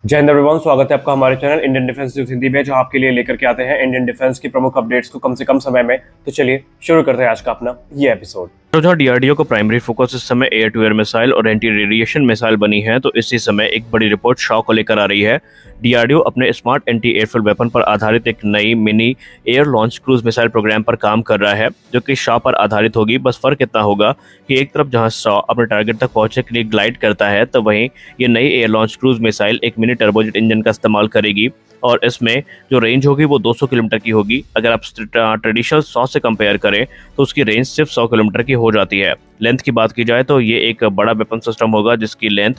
जय हिंद एवरीवन, स्वागत है आपका हमारे channel Indian Defence News Hindi में, जो आपके लिए लेकर के आते हैं इंडियन डिफेंस की प्रमुख अपडेट्स को कम से कम समय में। तो चलिए शुरू करते हैं आज का अपना ये एपिसोड। तो जहाँ डीआरडीओ को प्राइमरी फोकस इस समय एयर टू एयर मिसाइल और एंटी रेडिएशन मिसाइल बनी है, तो इसी समय एक बड़ी रिपोर्ट शॉ को लेकर आ रही है। डीआरडीओ अपने स्मार्ट एंटी एयरफील्ड वेपन पर आधारित एक नई mini air launch cruise missile programme पर काम कर रहा है, जो कि शॉ पर आधारित होगी। बस फर्क इतना होगा कि एक तरफ जहां शॉ अपने टारगेट तक पहुंचने के लिए ग्लाइड करता है, तो वहीं ये नई एयर लॉन्च क्रूज मिसाइल एक मिनी टर्बोजेट इंजन का इस्तेमाल करेगी और इसमें जो रेंज होगी वो 200 किलोमीटर की होगी। अगर आप ट्रेडिशनल 100 से कंपेयर करें तो उसकी रेंज सिर्फ 100 किलोमीटर की हो जाती है। लेंथ की बात की जाए तो ये एक बड़ा वेपन सिस्टम होगा जिसकी लेंथ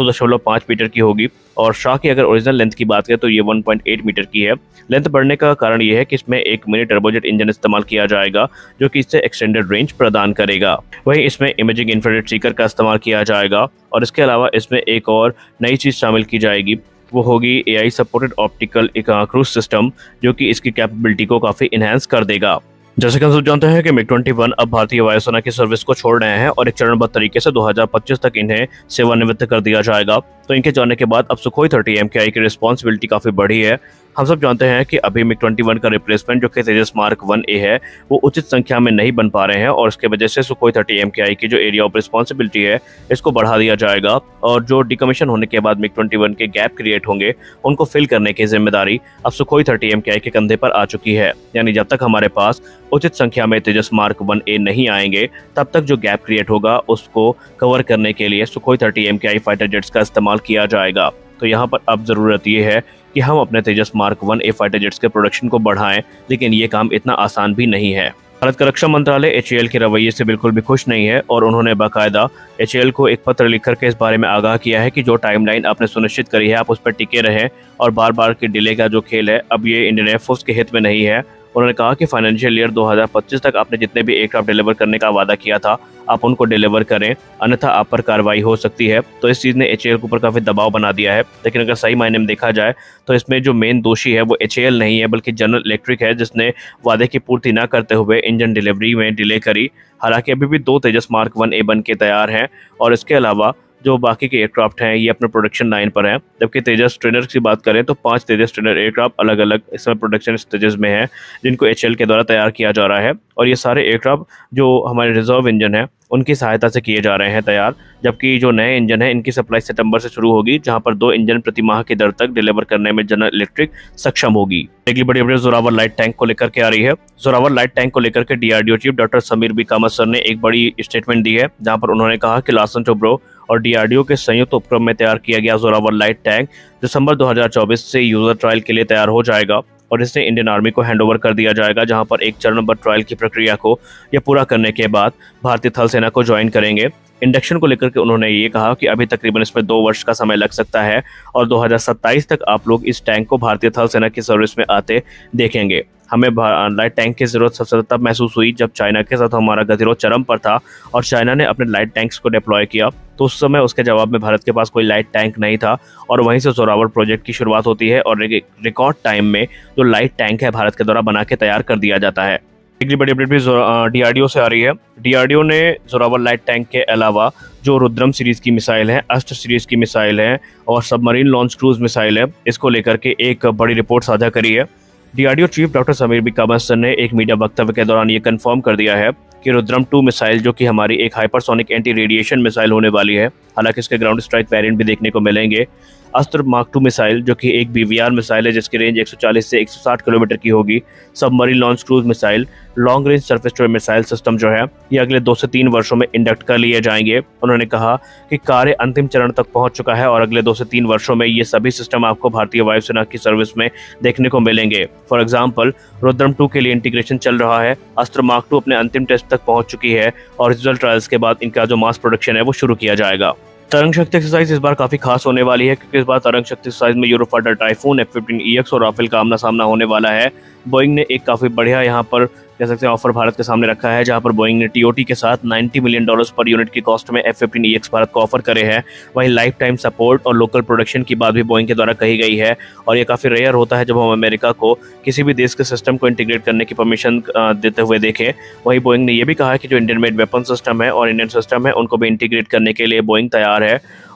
2.5 मीटर की होगी, और शॉ की अगर ओरिजिनल लेंथ की बात करें तो ये 1.8 मीटर की है। लेंथ बढ़ने का कारण ये है कि इसमें एक मिनी टर्बोजेट इंजन इस्तेमाल किया जाएगा, जो कि इससे एक्सटेंडेड रेंज प्रदान करेगा। वहीं इसमें इमेजिंग इंफ्रारेड सीकर का इस्तेमाल किया जाएगा, और इसके अलावा इसमें एक और नई चीज शामिल की जाएगी, वो होगी AI supported optical cruise system, जो कि इसकी कैपेबिलिटी को काफी इनहेंस कर देगा। जैसे कि हम सब जानते हैं कि मिग-21 अब भारतीय वायुसेना की सर्विस को छोड़ रहे हैं और एक चरणबद्ध तरीके से 2025 तक इन्हें सेवानिवृत्त कर दिया जाएगा। तो इनके जाने के बाद अब सुखोई 30 MKI की रिस्पॉन्सिबिलिटी काफी बढ़ी है। हम सब जानते हैं कि अभी मिग-21 का रिप्लेसमेंट जो कि तेजस मार्क 1A है, वो उचित संख्या में नहीं बन पा रहे हैं, और इसके वजह से सुखोई 30 MKI की जो एरिया ऑफ रिस्पॉन्सिबिलिटी है इसको बढ़ा दिया जाएगा, और जो डिकमीशन होने के बाद मिग-21 के गैप क्रिएट होंगे उनको फिल करने की जिम्मेदारी अब सुखोई 30 MKI के कंधे पर आ चुकी है। यानी जब तक हमारे पास उचित संख्या में तेजस मार्क 1A नहीं आएंगे, तब तक जो गैप क्रिएट होगा उसको कवर करने के लिए सुखोई 30 MKI फाइटर जेट्स का इस्तेमाल किया जाएगा। तो यहाँ पर अब जरूरत ये है कि हम अपने Tejas mark 1A fighter jets के प्रोडक्शन को बढ़ाएं, लेकिन ये काम इतना आसान भी नहीं है। भारत का रक्षा मंत्रालय HAL के रवैये से बिल्कुल भी खुश नहीं है, और उन्होंने बाकायदा HAL को एक पत्र लिखकर के इस बारे में आगाह किया है कि जो टाइमलाइन आपने सुनिश्चित करी है आप उस पर टिके रहें, और बार बार के डिले का जो खेल है अब ये इंडियन एयरफोर्स के हित में नहीं है। उन्होंने कहा कि फाइनेंशियल ईयर 2025 तक आपने जितने भी एयरक्राफ्ट डिलीवर करने का वादा किया था आप उनको डिलीवर करें, अन्यथा आप पर कार्रवाई हो सकती है। तो इस चीज़ ने HAL के ऊपर काफ़ी दबाव बना दिया है। लेकिन अगर सही मायने में देखा जाए तो इसमें जो मेन दोषी है वो HAL नहीं है, बल्कि जनरल इलेक्ट्रिक है, जिसने वादे की पूर्ति न करते हुए इंजन डिलीवरी में डिले करी। हालांकि अभी भी 2 तेजस मार्क 1A बन के तैयार हैं, और इसके अलावा जो बाकी के एयरक्राफ्ट हैं ये अपने प्रोडक्शन लाइन पर हैं। जबकि तेजस ट्रेनर की बात करें तो 5 तेजस ट्रेनर एयरक्राफ्ट अलग अलग इस समय प्रोडक्शन स्टेजेस में हैं, जिनको HAL के द्वारा तैयार किया जा रहा है, और ये सारे एयरक्राफ्ट जो हमारे रिजर्व इंजन है उनकी सहायता से किए जा रहे हैं तैयार। जबकि जो नए इंजन है इनकी सप्लाई सितंबर से शुरू होगी, जहां पर 2 इंजन प्रति माह की दर तक डिलीवर करने में जनरल इलेक्ट्रिक सक्षम होगी। अगली बड़ी अपडेट जोरावर लाइट टैंक को लेकर के आ रही है। जोरावर लाइट टैंक को लेकर के DRDO chief doctor Sameer B Kamat sir ने एक बड़ी स्टेटमेंट दी है, जहां पर उन्होंने कहा कि लार्सन टोब्रो और DRDO के संयुक्त उपक्रम में तैयार किया गया जोरावर लाइट टैंक दिसंबर 2024 से यूजर ट्रायल के लिए तैयार हो जाएगा, और इसे इंडियन आर्मी को हैंडओवर कर दिया जाएगा, जहां पर एक चरणबद्ध ट्रायल की प्रक्रिया को यह पूरा करने के बाद भारतीय थल सेना को ज्वाइन करेंगे। इंडक्शन को लेकर के उन्होंने ये कहा कि अभी तकरीबन इसमें 2 वर्ष का समय लग सकता है, और 2027 तक आप लोग इस टैंक को भारतीय थल सेना की सर्विस में आते देखेंगे। हमें लाइट टैंक की जरूरत सबसे तब महसूस हुई जब चाइना के साथ हमारा गतिरोध चरम पर था, और चाइना ने अपने लाइट टैंक्स को डिप्लॉय किया, तो उस समय उसके जवाब में भारत के पास कोई लाइट टैंक नहीं था, और वहीं से जोरावर प्रोजेक्ट की शुरुआत होती है, और रिकॉर्ड टाइम में जो लाइट टैंक है भारत के द्वारा बना के तैयार कर दिया जाता है। अगली बड़ी अपडेट भी DRDO से आ रही है। DRDO ने जोरावर लाइट टैंक के अलावा जो रुद्रम सीरीज की मिसाइल है, अस्त्र सीरीज की मिसाइल है, और सबमरीन लॉन्च क्रूज मिसाइल है, इसको लेकर के एक बड़ी रिपोर्ट साझा करी है। DRDO chief doctor Sameer B Kamat sir ने एक मीडिया वक्तव्य के दौरान ये कंफर्म कर दिया है कि रुद्रम 2 मिसाइल, जो कि हमारी एक हाइपरसोनिक एंटी रेडिएशन मिसाइल होने वाली है, हालांकि इसके ग्राउंड स्ट्राइक वेरिएंट भी देखने को मिलेंगे। अस्त्र मार्क 2 मिसाइल, जो कि एक BVR मिसाइल है जिसकी रेंज 140 से 160 किलोमीटर की होगी। Submarine launch cruise missile, long range surface to air missile system जो है ये अगले 2 से 3 वर्षों में इंडक्ट कर लिए जाएंगे। उन्होंने कहा कि कार्य अंतिम चरण तक पहुंच चुका है, और अगले 2 से 3 वर्षों में ये सभी सिस्टम आपको भारतीय वायुसेना की सर्विस में देखने को मिलेंगे। फॉर एग्जाम्पल, रुद्रम 2 के लिए इंटीग्रेशन चल रहा है, अस्त्र मार्क 2 अपने अंतिम टेस्ट तक पहुंच चुकी है, और रिजल्ट ट्रायल्स के बाद इनका जो मास प्रोडक्शन है वो शुरू किया जाएगा। तरंग शक्ति एक्सरसाइज इस बार काफी खास होने वाली है, क्योंकि इस बार तरंग शक्ति एक्सरसाइज में यूरोफाइटर टाइफून, F-15EX और राफेल का आमना सामना होने वाला है। बोइंग ने एक काफी बढ़िया यहाँ पर कह सकते हैं ऑफर भारत के सामने रखा है, जहां पर बोइंग ने TOT के साथ $90 मिलियन पर यूनिट की कॉस्ट में F-15EX भारत को ऑफर करे हैं। वहीं लाइफ टाइम सपोर्ट और लोकल प्रोडक्शन की बात भी बोइंग के द्वारा कही गई है, और ये काफी रेयर होता है जब हम अमेरिका को किसी भी देश के सिस्टम को इंटीग्रेट करने की परमिशन देते हुए देखें। वहीं बोइंग ने यह भी कहा है कि जो इंडियन मेड वेपन सिस्टम है और इंडियन सिस्टम है उनको भी इंटीग्रेट करने के लिए बोइंग तैयार है।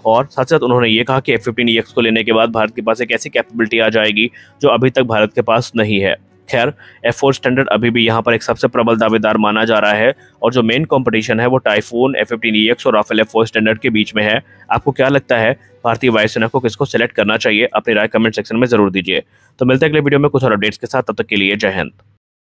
और साथ साथ उन्होंने ये कहा कि F-15EX को लेने के बाद भारत के पास एक ऐसी कैपेबिलिटी आ जाएगी जो अभी तक भारत के पास नहीं है। खैर, F4 स्टैंडर्ड अभी भी यहाँ पर एक सबसे प्रबल दावेदार माना जा रहा है और जो मेन कंपटीशन है वो टाइफून, F-15EX और राफेल F4 स्टैंडर्ड के बीच में है। आपको क्या लगता है भारतीय वायुसेना को किसको सिलेक्ट करना चाहिए? अपनी राय कमेंट सेक्शन में जरूर दीजिए। तो मिलते हैं अगले वीडियो में कुछ और अपडेट्स के साथ, तब तक के लिए जय हिंद।